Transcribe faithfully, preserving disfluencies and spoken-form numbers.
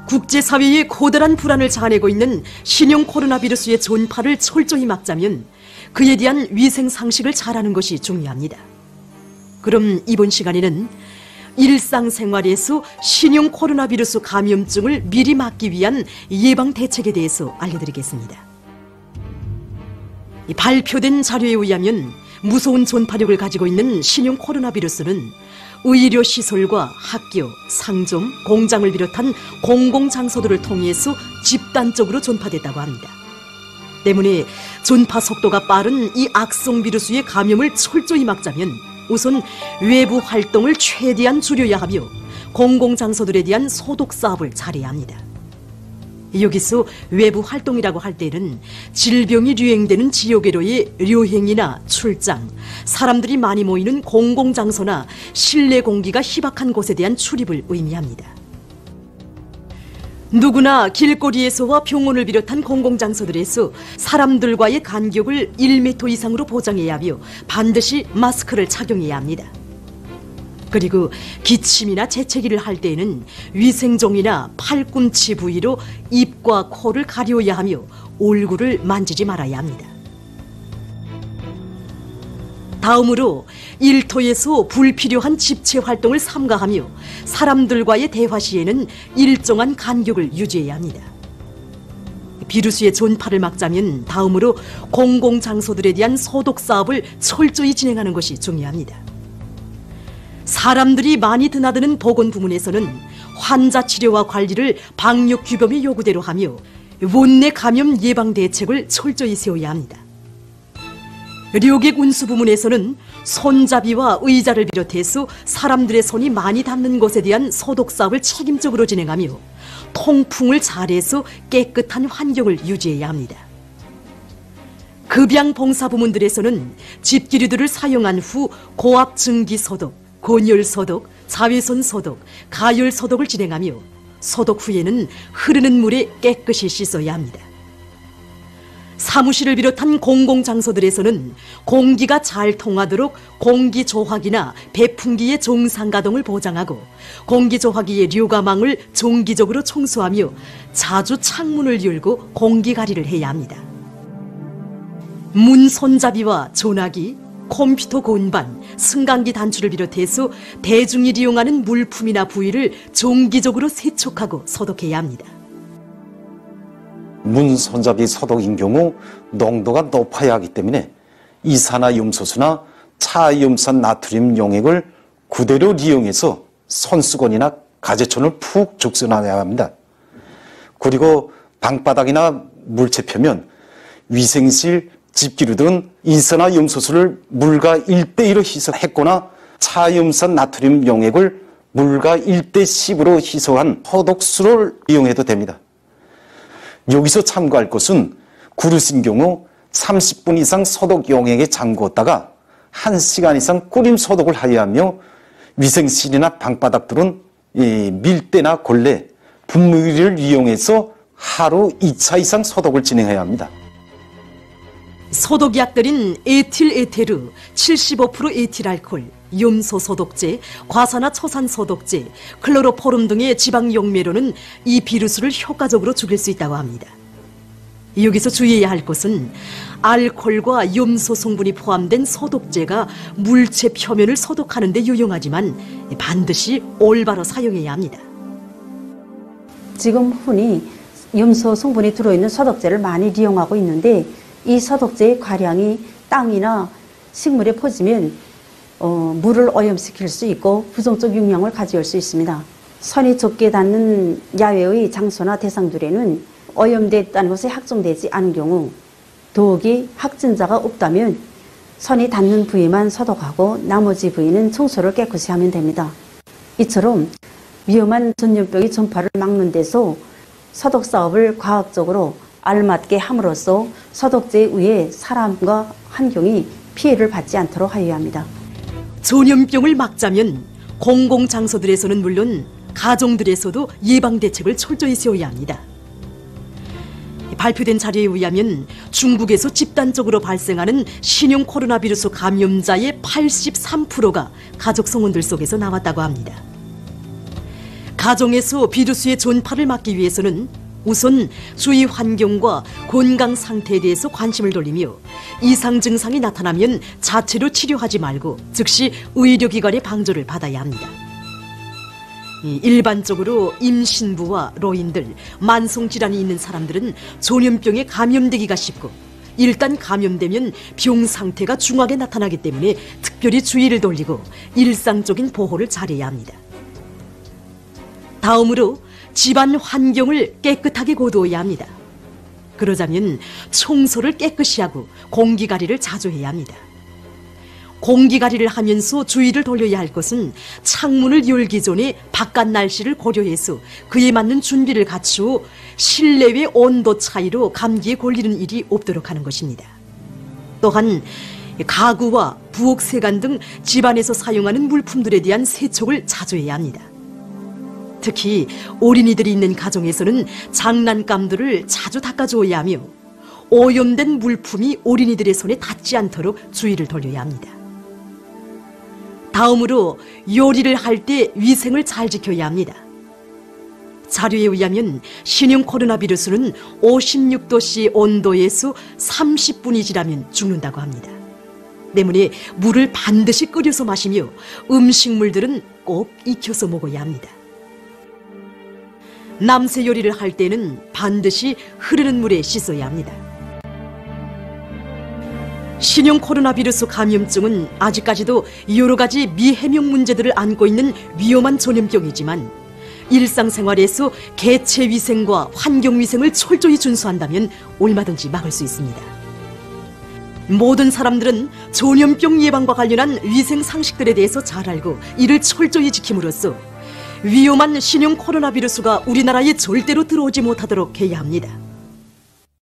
국제사회의 커다란 불안을 자아내고 있는 신형 코로나 바이러스의 전파를 철저히 막자면 그에 대한 위생 상식을 잘하는 것이 중요합니다. 그럼 이번 시간에는 일상생활에서 신형 코로나 바이러스 감염증을 미리 막기 위한 예방 대책에 대해서 알려드리겠습니다. 발표된 자료에 의하면 무서운 전파력을 가지고 있는 신형 코로나 바이러스는 의료시설과 학교, 상점, 공장을 비롯한 공공장소들을 통해서 집단적으로 전파됐다고 합니다. 때문에 전파 속도가 빠른 이 악성 바이러스의 감염을 철저히 막자면 우선 외부 활동을 최대한 줄여야 하며 공공장소들에 대한 소독 사업을 잘해야 합니다. 여기서 외부 활동이라고 할 때는 질병이 유행되는 지역으로의 여행이나 출장, 사람들이 많이 모이는 공공장소나 실내 공기가 희박한 곳에 대한 출입을 의미합니다. 누구나 길거리에서와 병원을 비롯한 공공장소들에서 사람들과의 간격을 일 미터 이상으로 보장해야 하며 반드시 마스크를 착용해야 합니다. 그리고 기침이나 재채기를 할 때에는 위생종이나 팔꿈치 부위로 입과 코를 가려야 하며 얼굴을 만지지 말아야 합니다. 다음으로 일터에서 불필요한 집체 활동을 삼가하며 사람들과의 대화 시에는 일정한 간격을 유지해야 합니다. 바이러스의 전파를 막자면 다음으로 공공장소들에 대한 소독 사업을 철저히 진행하는 것이 중요합니다. 사람들이 많이 드나드는 보건 부문에서는 환자 치료와 관리를 방역 규범의 요구대로 하며 원내 감염 예방 대책을 철저히 세워야 합니다. 료객 운수 부문에서는 손잡이와 의자를 비롯해서 사람들의 손이 많이 닿는 곳에 대한 소독 사업을 책임적으로 진행하며 통풍을 잘해서 깨끗한 환경을 유지해야 합니다. 급양 봉사 부문들에서는 집기류들을 사용한 후 고압 증기 소독, 곤열 소독, 자외선 소독, 가열 소독을 진행하며 소독 후에는 흐르는 물에 깨끗이 씻어야 합니다. 사무실을 비롯한 공공장소들에서는 공기가 잘 통하도록 공기조화기나 배풍기의 정상 가동을 보장하고 공기조화기의 류가망을 정기적으로 청소하며 자주 창문을 열고 공기가리를 해야 합니다. 문 손잡이와 전화기, 컴퓨터 건반, 승강기 단추를 비롯해서 대중이 이용하는 물품이나 부위를 정기적으로 세척하고 소독해야 합니다. 문 손잡이 소독인 경우 농도가 높아야 하기 때문에 이산화염소수나 차이염산 나트륨 용액을 그대로 이용해서 손수건이나 가재천을 푹 적셔놔야 합니다. 그리고 방바닥이나 물체 표면, 위생실, 집기류 등 이산화염소수를 물과 일 대 일로 희석했거나 차이염산 나트륨 용액을 물과 일 대 십으로 희석한 소독수를 이용해도 됩니다. 여기서 참고할 것은 그릇인 경우 삼십 분 이상 소독 용액에 잠그었다가 한 시간 이상 끓임 소독을 하여야 하며 위생실이나 방바닥들은 밀대나 걸레, 분무기를 이용해서 하루 이 차 이상 소독을 진행해야 합니다. 소독약들인 에틸에테르, 칠십오 퍼센트 에틸알코올, 염소 소독제, 과산화 초산 소독제, 클로로포름 등의 지방 용매로는 이 바이러스를 효과적으로 죽일 수 있다고 합니다. 여기서 주의해야 할 것은 알코올과 염소 성분이 포함된 소독제가 물체 표면을 소독하는 데 유용하지만 반드시 올바로 사용해야 합니다. 지금 흔히 염소 성분이 들어있는 소독제를 많이 이용하고 있는데 이 소독제의 과량이 땅이나 식물에 퍼지면 어, 물을 오염시킬 수 있고 부정적 영향을 가져올 수 있습니다. 손이 적게 닿는 야외의 장소나 대상들에는 오염됐다는 것이 확정되지 않은 경우 더욱이 확진자가 없다면 손이 닿는 부위만 소독하고 나머지 부위는 청소를 깨끗이 하면 됩니다. 이처럼 위험한 전염병의 전파를 막는 데서 소독 사업을 과학적으로 알맞게 함으로써 소독제에 의해 사람과 환경이 피해를 받지 않도록 하여야 합니다. 전염병을 막자면 공공장소들에서는 물론 가정들에서도 예방대책을 철저히 세워야 합니다. 발표된 자료에 의하면 중국에서 집단적으로 발생하는 신형 코로나 바이러스 감염자의 팔십삼 퍼센트가 가족 성원들 속에서 나왔다고 합니다. 가정에서 비루스의 전파를 막기 위해서는 우선 주위 환경과 건강 상태에 대해서 관심을 돌리며 이상 증상이 나타나면 자체로 치료하지 말고 즉시 의료기관의 방조를 받아야 합니다. 일반적으로 임신부와 노인들, 만성질환이 있는 사람들은 전염병에 감염되기가 쉽고 일단 감염되면 병 상태가 중하게 나타나기 때문에 특별히 주의를 돌리고 일상적인 보호를 잘해야 합니다. 다음으로 집안 환경을 깨끗하게 거두어야 합니다. 그러자면 청소를 깨끗이 하고 공기가리를 자주 해야 합니다. 공기가리를 하면서 주의를 돌려야 할 것은 창문을 열기 전에 바깥 날씨를 고려해서 그에 맞는 준비를 갖추어 실내외 온도 차이로 감기에 걸리는 일이 없도록 하는 것입니다. 또한 가구와 부엌 세간 등 집안에서 사용하는 물품들에 대한 세척을 자주 해야 합니다. 특히 어린이들이 있는 가정에서는 장난감들을 자주 닦아주어야 하며 오염된 물품이 어린이들의 손에 닿지 않도록 주의를 돌려야 합니다. 다음으로 요리를 할 때 위생을 잘 지켜야 합니다. 자료에 의하면 신형 코로나 비루스는 오십육 도씨 온도에서 삼십 분이 지나면 죽는다고 합니다. 때문에 물을 반드시 끓여서 마시며 음식물들은 꼭 익혀서 먹어야 합니다. 남새 요리를 할 때는 반드시 흐르는 물에 씻어야 합니다. 신형 코로나 비루스 감염증은 아직까지도 여러 가지 미해명 문제들을 안고 있는 위험한 전염병이지만 일상생활에서 개체 위생과 환경 위생을 철저히 준수한다면 얼마든지 막을 수 있습니다. 모든 사람들은 전염병 예방과 관련한 위생 상식들에 대해서 잘 알고 이를 철저히 지킴으로써 위험한 신형 코로나 비루스가 우리나라에 절대로 들어오지 못하도록 해야 합니다.